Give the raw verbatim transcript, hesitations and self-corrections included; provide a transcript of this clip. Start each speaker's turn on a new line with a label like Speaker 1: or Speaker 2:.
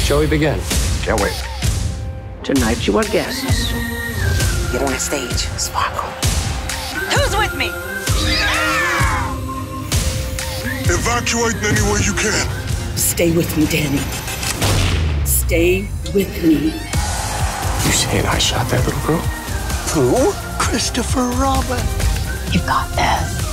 Speaker 1: Shall we begin?
Speaker 2: Can't wait.
Speaker 3: Tonight you are guests.
Speaker 4: Get on stage, sparkle.
Speaker 5: Who's with me?
Speaker 6: Evacuate in any way you can.
Speaker 4: Stay with me, Danny. Stay with me.
Speaker 2: You saying I shot that little girl?
Speaker 6: Who? Christopher Robin.
Speaker 4: You got this.